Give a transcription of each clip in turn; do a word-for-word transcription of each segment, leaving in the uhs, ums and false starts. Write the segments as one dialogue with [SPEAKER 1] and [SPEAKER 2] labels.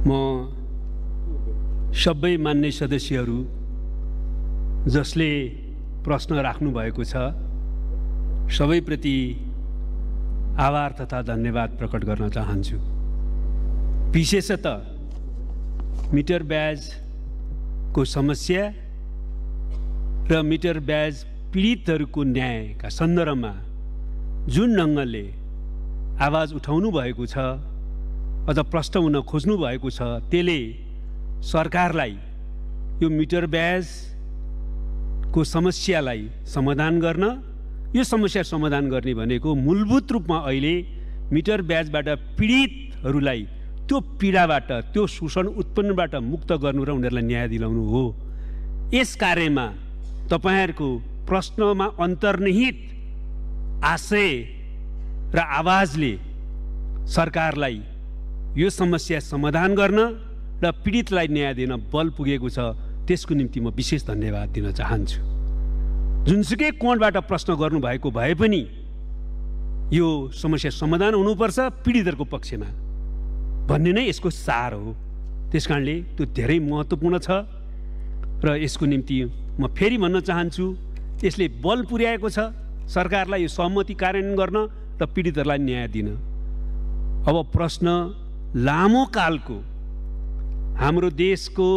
[SPEAKER 1] म सबै मान्य सदस्यहरू जसले प्रश्न राख्नु भएको छ सबैप्रति आभार तथा धन्यवाद प्रकट गर्न चाहन्छु। विशेषतः मिटर ब्याजको समस्या र मिटर ब्याज पीडितहरूको न्यायका सन्दर्भमा जुन ढङ्गले आवाज उठाउनु भएको छ अझ प्रश्न हुन खोज्नु भएको छ त्यसले सरकारलाई यो मिटर ब्याजको समस्यालाई समाधान गर्न यो समस्या समाधान गर्ने भनेको मूलभूत रूपमा अहिले मिटर ब्याजबाट पीडितहरूलाई त्यो पीडाबाट त्यो शोषण उत्पन्नबाट मुक्त गर्नु र उनीहरूलाई न्याय दिलाउनु हो। यस कार्यमा तपाईहरूको प्रश्नमा अन्तर्निहित आशय र आवाजले सरकारलाई यो समस्या समाधान गर्न र पीडितलाई न्याय दिन बल पुगेको छ। त्यसको निम्ति म विशेष धन्यवाद दिन चाहन्छु। जुनसुकै कोणबाट प्रश्न गर्नुभएको भए पनि यो समस्या समाधान हुनुपर्छ पीडितहरूको पक्षमा भन्ने नै यसको सार हो। त्यसकारणले त्यो धेरै महत्त्वपूर्ण छ र यसको निम्ति म फेरि भन्न चाहन्छु यसले बल पुर्याएको छ सरकारलाई यो सहमति कार्यान्वयन गर्न र पीडितहरूलाई न्याय दिन। अब प्रश्न लामो कालको हाम्रो देशको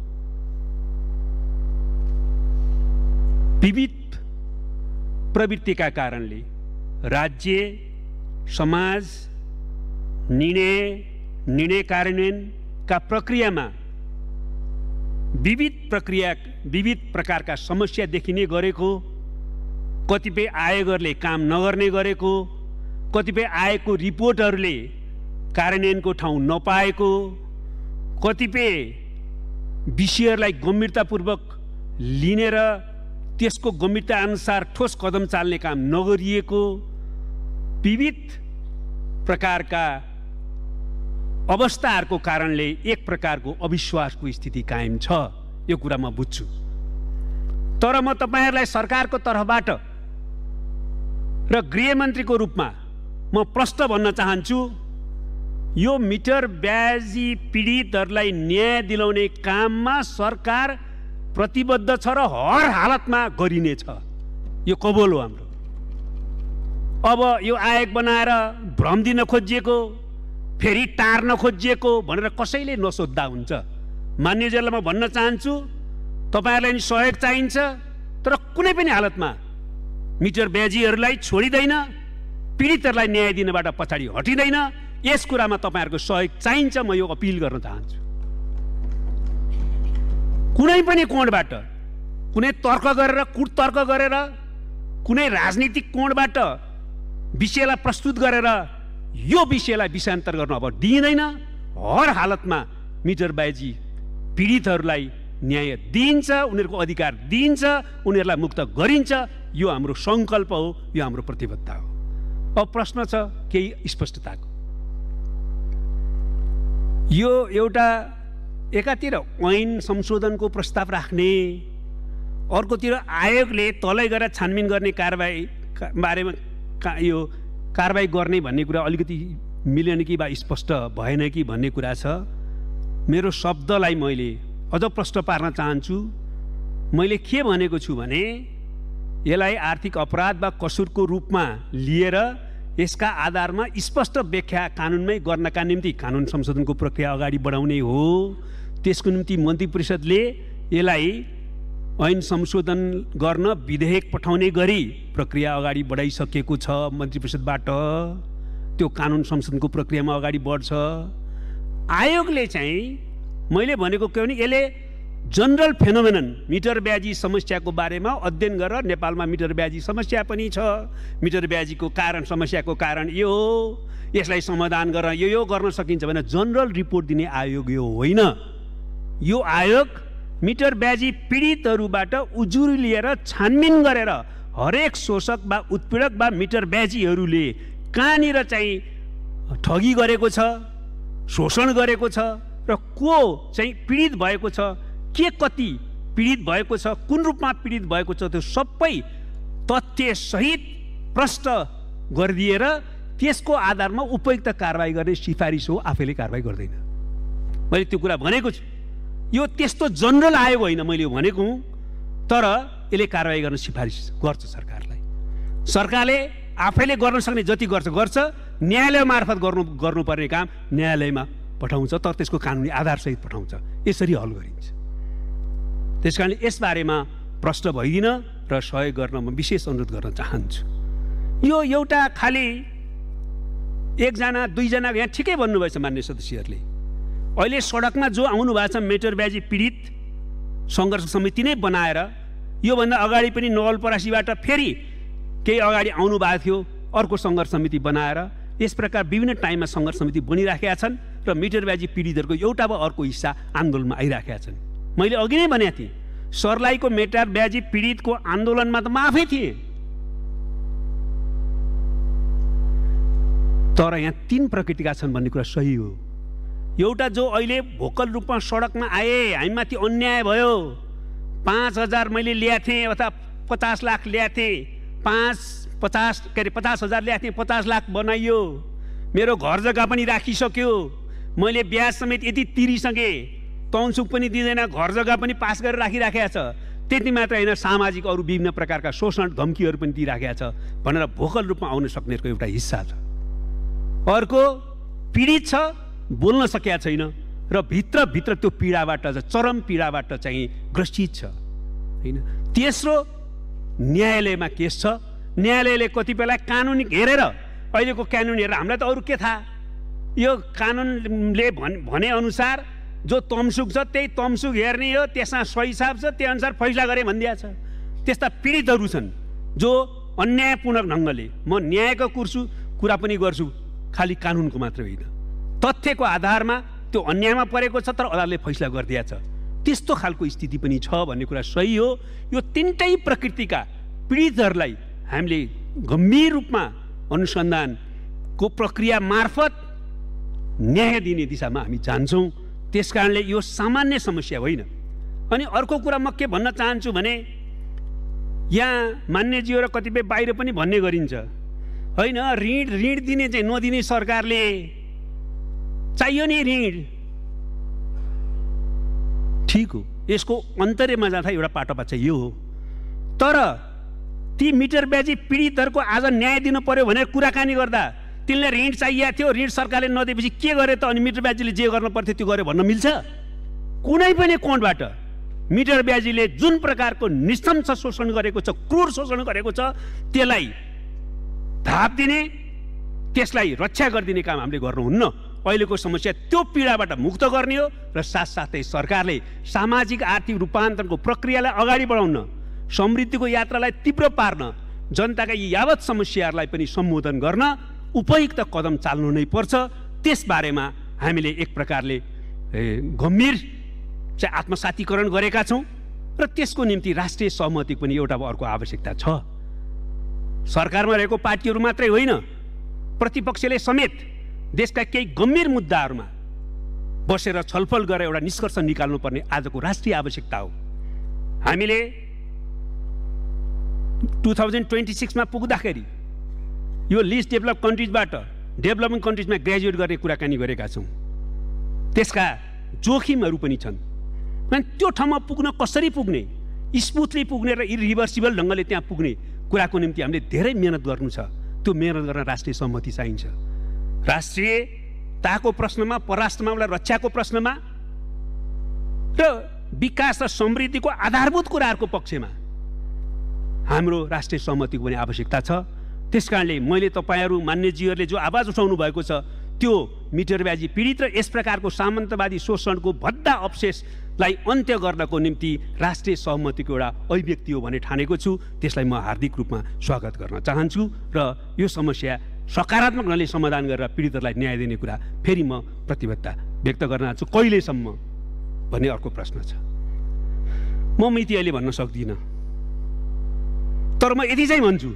[SPEAKER 1] विविध प्रवृत्तिका कारणले राज्य समाज निर्णय निर्णय कार्यान्वयनका प्रक्रियामा विविध प्रक्रिया विविध प्रकारका समस्या देखिने गरेको, कतिपय आयोगहरूले काम नगर्ने गरेको, कतिपय आयोगको रिपोर्टहरूले कार्यान्वयनको ठाउँ नपाएको, कतिपय विषयहरूलाई गम्भीरतापूर्वक लिने र त्यसको गम्भीरता अनुसार ठोस कदम चाल्ने काम नगरिएको, विविध प्रकारका अवस्थाहरूको कारणले एक प्रकारको अविश्वासको स्थिति कायम छ। यो कुरा म बुझ्छु। तर म तपाईहरूलाई सरकारको तर्फबाट र गृहमन्त्रीको रूपमा म प्रश्न भन्न चाहन्छु यो मिटर ब्याजी पीडितहरूलाई न्याय दिलाउने काममा सरकार प्रतिबद्ध छ र हर हालतमा गरिनेछ। यो कबोल हो हाम्रो। अब यो आयोग बनाएर भ्रम दिन खोजिएको फेरि टार्न खोजिएको भनेर कसैले नसोध्दा हुन्छ। मान्यजनलाई म भन्न चाहन्छु तपाईहरूलाई नि सहयोग चाहिन्छ तर कुनै पनि हालतमा मिटर ब्याजीहरूलाई छोडिँदैन, पीडितहरूलाई न्याय दिनबाट पछाडि हटिँदैन। यस कुरामा तपाईहरूको सहयोग चाहिन्छ। म यो अपिल गर्न चाहन्छु। कुनै पनि कोणबाट कुनै तर्क गरेर कुटतर्क गरेर कुनै राजनीतिक कोणबाट विषयलाई प्रस्तुत गरेर यो विषयलाई विषयान्तर गर्न अब दिइँदैन। हर हालतमा मिटर ब्याजी पीडितहरूलाई न्याय दिइन्छ, उनीहरूको अधिकार दिइन्छ, उनीहरूलाई मुक्त गरिन्छ। यो हाम्रो सङ्कल्प हो, यो हाम्रो प्रतिबद्धता हो। अब प्रश्न छ केही स्पष्टताको। यो एउटा एकातिर ऐन संशोधनको प्रस्ताव राख्ने, अर्कोतिर आयोगले तलै गएर छानबिन गर्ने कारबाही बारेमा यो कारबाही गर्ने भन्ने कुरा अलिकति मिलेन कि वा स्पष्ट भएन कि भन्ने कुरा छ। मेरो शब्दलाई मैले अझ प्रश्न पार्न चाहन्छु। मैले के भनेको छु भने यसलाई आर्थिक अपराध वा कसुरको रूपमा लिएर यसका आधारमा स्पष्ट व्याख्या कानुनमै गर्नका निम्ति कानुन संशोधनको प्रक्रिया अगाडि बढाउने हो। त्यसको निम्ति मन्त्री परिषदले यसलाई ऐन संशोधन गर्न विधेयक पठाउने गरी प्रक्रिया अगाडि बढाइसकेको छ मन्त्री परिषदबाट। त्यो कानुन संशोधनको प्रक्रियामा अगाडि बढ्छ। आयोगले चाहिँ मैले भनेको के भने यसले जनरल फेनोमेनन मिटर ब्याजी समस्याको बारेमा अध्ययन गरेर नेपालमा मिटर ब्याजी समस्या पनि छ, मिटर ब्याजीको कारण समस्याको कारण यो हो, यसलाई समाधान गर्न यो यो गर्न सकिन्छ भने जनरल रिपोर्ट दिने आयोग यो होइन। यो आयोग मिटर ब्याजी पीडितहरूबाट उजुरी लिएर छानबिन गरेर हरेक शोषक वा उत्पीडक वा मिटर ब्याजीहरूले कहाँनिर चाहिँ ठगी गरेको छ, शोषण गरेको छ र को चाहिँ पीडित भएको छ, के कति पीडित भएको छ, कुन रूपमा पीडित भएको छ, त्यो सबै तथ्य सहित प्रष्ट गरिदिएर त्यसको आधारमा उपयुक्त कारबाही गर्ने सिफारिस हो। आफैले कारबाही गर्दैन। मैले त्यो कुरा भनेको छु। यो त्यस्तो जनरल आयोग होइन मैले यो भनेको हुँ, तर यसले कारबाही गर्न सिफारिस गर्छ सरकारलाई। सरकारले आफैले गर्न सक्ने जति गर्छ गर्छ, न्यायालय मार्फत गर्नु गर्नुपर्ने काम न्यायालयमा पठाउँछ, तर त्यसको कानुनी आधारसहित पठाउँछ। यसरी हल गरिन्छ। त्यसकारणले यसबारेमा प्रश्न भइदिन र सहयोग गर्न म विशेष अनुरोध गर्न चाहन्छु। यो एउटा खालि एकजना दुईजना यहाँ ठिकै भन्नुभएछ मान्य सदस्यहरूले। अहिले सडकमा जो आउनु भएको छ मेटरब्याजी पीडित सङ्घर्ष समिति नै बनाएर, योभन्दा अगाडि पनि नवलपरासीबाट फेरि केही अगाडि आउनु भएको थियो अर्को सङ्घर्ष समिति बनाएर, यस प्रकार विभिन्न टाइममा सङ्घर्ष समिति बनिराखेका छन् र मेटरब्याजी पीडितहरूको एउटा वा अर्को हिस्सा आन्दोलनमा आइराखेका छन्। मैले अघि नै भनेको थिएँ, सर्लाहीको मेटरब्याजी पीडितको आन्दोलनमा त म आफै थिएँ, तर यहाँ तीन प्रकृतिका छन् भन्ने कुरा सही हो। एउटा जो अहिले भोकल रूपमा सडकमा आए, हामीमाथि अन्याय भयो, पाँच हजार मैले ल्याएको थिएँ अथवा पचास लाख ल्याएको थिएँ, पाँच पचास के अरे पचास हजार ल्याएको थिएँ, पचास लाख बनाइयो, मेरो घर जग्गा पनि राखिसक्यो, मैले ब्याज समेत यति तिरिसकेँ, तौनसुक पनि दिँदैन, घर जग्गा पनि पास गरेर राखिराखेको छ, त्यति मात्र होइन सामाजिक अरू विभिन्न प्रकारका शोषण धम्कीहरू पनि दिइराखेको छ भनेर भोकल रूपमा आउन सक्नेहरूको एउटा हिस्सा छ। अर्को पीडित छ, बोल्न सकेका छैन र भित्रभित्र त्यो पीडाबाट चरम पीडाबाट चाहिँ ग्रसित छ होइन। तेस्रो न्यायालयमा केस छ, न्यायालयले कति बेला कानुन हेरेर, अहिलेको कानुन हेरेर हामीलाई त अरू के थाहा, यो कानुनले भन् भने अनुसार जो तमसुक छ त्यही तमसुक हेर्ने हो, त्यसमा सही हिसाब छ, त्यही अनुसार फैसला गरे भनिदिएको छ। त्यस्ता पीडितहरू छन् जो अन्यायपूर्ण ढङ्गले, म न्यायको कुर्छु कुरा पनि गर्छु, खालि कानुनको मात्र होइन, तथ्यको आधारमा त्यो अन्यायमा परेको छ तर अदालतले फैसला गरिदिएको छ, त्यस्तो खालको स्थिति पनि छ भन्ने कुरा सही हो। यो तिनटै प्रकृतिका पीडितहरूलाई हामीले गम्भीर रूपमा अनुसन्धानको प्रक्रिया मार्फत न्याय दिने दिशामा हामी जान्छौँ। त्यस कारणले यो सामान्य समस्या होइन। अनि अर्को कुरा म के भन्न चाहन्छु भने, यहाँ मान्यज्यू र कतिपय बाहिर पनि भन्ने गरिन्छ होइन, ऋण ऋण दिने चाहिँ नदिने सरकारले, चाहियो नि ऋण, ठिक हो, यसको अन्तर्यमा जाँदा एउटा पाटोपा चाहिँ यो हो, तर ती मिटरब्याजी पीडितहरूको आज न्याय दिनु पर्यो भनेर कुराकानी गर्दा तिनले ऋण चाहिएको थियो, ऋण सरकारले नदिएपछि के गरे त, अनि मिटरब्याजीले जे गर्न पर्थ्यो त्यो गरे भन्न मिल्छ? कुनै पनि कोणबाट मिटरब्याजीले जुन प्रकारको निशंस शोषण गरेको छ, क्रूर शोषण गरेको छ, त्यसलाई धाप दिने, त्यसलाई रक्षा गरिदिने काम हामीले गर्नुहुन्न। अहिलेको समस्या त्यो पीडाबाट मुक्त गर्ने हो र साथसाथै सरकारले सामाजिक आर्थिक रूपान्तरणको प्रक्रियालाई अगाडि बढाउन, समृद्धिको यात्रालाई तीव्र पार्न, जनताका यी यावत समस्याहरूलाई पनि सम्बोधन गर्न उपयुक्त कदम चाल्नु नै पर्छ। त्यसबारेमा हामीले एक प्रकारले गम्भीर चाहिँ आत्मसातीकरण गरेका छौँ र त्यसको निम्ति राष्ट्रिय सहमति पनि एउटा अर्को आवश्यकता छ। सरकारमा रहेको पार्टीहरू मात्रै होइन, प्रतिपक्षले समेत देशका केही गम्भीर मुद्दाहरूमा बसेर छलफल गरेर एउटा निष्कर्ष निकाल्नुपर्ने आजको राष्ट्रिय आवश्यकता हो। हामीले टु थाउजन्ड ट्वेन्टी सिक्समा पुग्दाखेरि यो लिस्ट डेभलप कन्ट्रिजबाट डेभलपिङ कन्ट्रिजमा ग्रेजुएट गर्ने कुराकानी गरेका छौँ। त्यसका जोखिमहरू पनि छन्, अनि त्यो ठाउँमा पुग्न कसरी पुग्ने, स्मुथली पुग्ने र इरिभर्सिबल ढङ्गले त्यहाँ पुग्ने कुराको निम्ति हामीले धेरै मेहनत गर्नु छ। त्यो मेहनत गर्न राष्ट्रिय सहमति चाहिन्छ। राष्ट्रियताको प्रश्नमा, परराष्ट्र मामला रक्षाको प्रश्नमा र विकास र समृद्धिको आधारभूत कुराहरूको पक्षमा हाम्रो राष्ट्रिय सहमतिको पनि आवश्यकता छ। त्यस कारणले मैले तपाईँहरू मान्यज्यूहरूले जो आवाज उठाउनु भएको छ त्यो मिटरब्याजी पीडित र यस प्रकारको सामन्तवादी शोषणको भद्दा अवशेषलाई अन्त्य गर्नको निम्ति राष्ट्रिय सहमतिको एउटा अभिव्यक्ति हो भने ठानेको छु। त्यसलाई म हार्दिक रूपमा स्वागत गर्न चाहन्छु र यो समस्या सकारात्मक ढङ्गले समाधान गरेर पीडितहरूलाई न्याय दिने कुरा फेरि म प्रतिबद्धता व्यक्त गर्न चाहन्छु। कहिलेसम्म भन्ने अर्को प्रश्न छ, म मिति अहिले भन्न सक्दिनँ, तर म यति चाहिँ भन्छु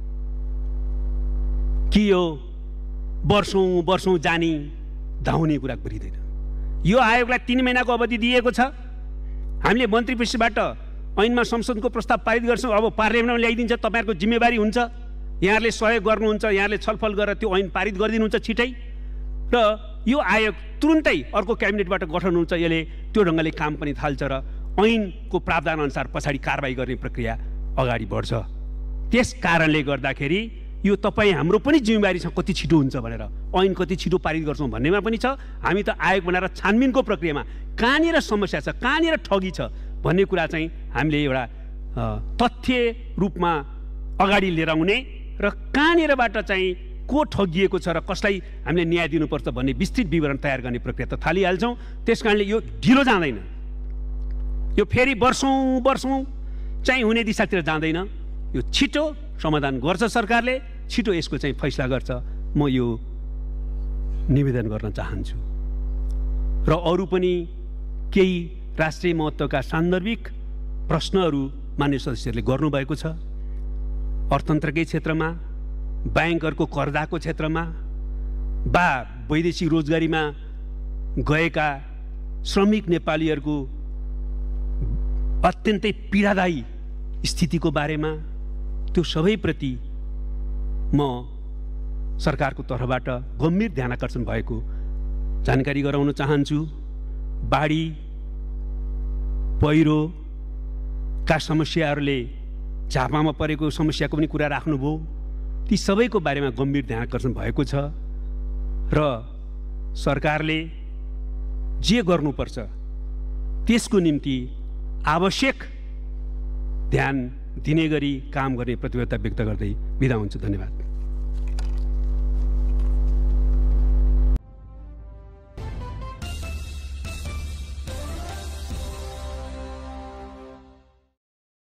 [SPEAKER 1] कि यो वर्षौँ वर्षौँ जानी धाउने कुरा गरिँदैन। यो आयोगलाई तीन महिनाको अवधि दिएको छ। हामीले मन्त्री परिषदबाट ऐनमा संशोधनको प्रस्ताव पारित गर्छौँ, अब पार्लियामेन्टमा ल्याइदिन्छ, तपाईँहरूको जिम्मेवारी हुन्छ, यहाँहरूले सहयोग गर्नुहुन्छ, यहाँहरूले छलफल गरेर त्यो ऐन पारित गरिदिनुहुन्छ छिटै। र यो आयोग तुरुन्तै अर्को क्याबिनेटबाट गठन हुन्छ, यसले त्यो ढङ्गले काम पनि थाल्छ र ऐनको प्रावधान अनुसार पछाडि कारबाही गर्ने प्रक्रिया अगाडि बढ्छ। त्यस कारणले गर्दाखेरि यो तपाईँ हाम्रो पनि जिम्मेवारी छ कति छिटो हुन्छ भनेर, ऐन कति छिटो पारित गर्छौँ भन्नेमा पनि छ। हामी त आयोग बनाएर छानबिनको प्रक्रियामा कहाँनिर समस्या छ, कहाँनिर ठगी छ भन्ने कुरा चाहिँ हामीले एउटा तथ्य रूपमा अगाडि लिएर आउने र कहाँनिरबाट चाहिँ को ठगिएको छ र कसलाई हामीले न्याय दिनुपर्छ भन्ने विस्तृत विवरण तयार गर्ने प्रक्रिया त थालिहाल्छौँ। त्यस कारणले यो ढिलो जाँदैन, यो फेरि वर्षौँ वर्षौँ चाहिँ हुने दिशातिर जाँदैन। यो छिटो समाधान गर्छ सरकारले, छिटो यसको चाहिँ फैसला गर्छ। म यो निवेदन गर्न चाहन्छु। र अरू पनि केही राष्ट्रिय महत्त्वका सान्दर्भिक प्रश्नहरू मान्य सदस्यहरूले गर्नुभएको छ। अर्थतन्त्रकै क्षेत्रमा, ब्याङ्कहरूको करदाको क्षेत्रमा, वा वैदेशिक रोजगारीमा गएका श्रमिक नेपालीहरूको अत्यन्तै पीडादायी स्थितिको बारेमा, त्यो सबैप्रति म सरकारको तर्फबाट गम्भीर ध्यानाकर्षण भएको जानकारी गराउन चाहन्छु। बाढी पहिरोका समस्याहरूले झापामा परेको समस्याको पनि कुरा राख्नुभयो। ती सबैको बारेमा गम्भीर ध्यानाकर्षण भएको छ र सरकारले जे गर्नुपर्छ त्यसको निम्ति आवश्यक ध्यान दिने गरी काम गर्ने प्रतिबद्धता व्यक्त गर्दै बिदा हुन्छु। धन्यवाद।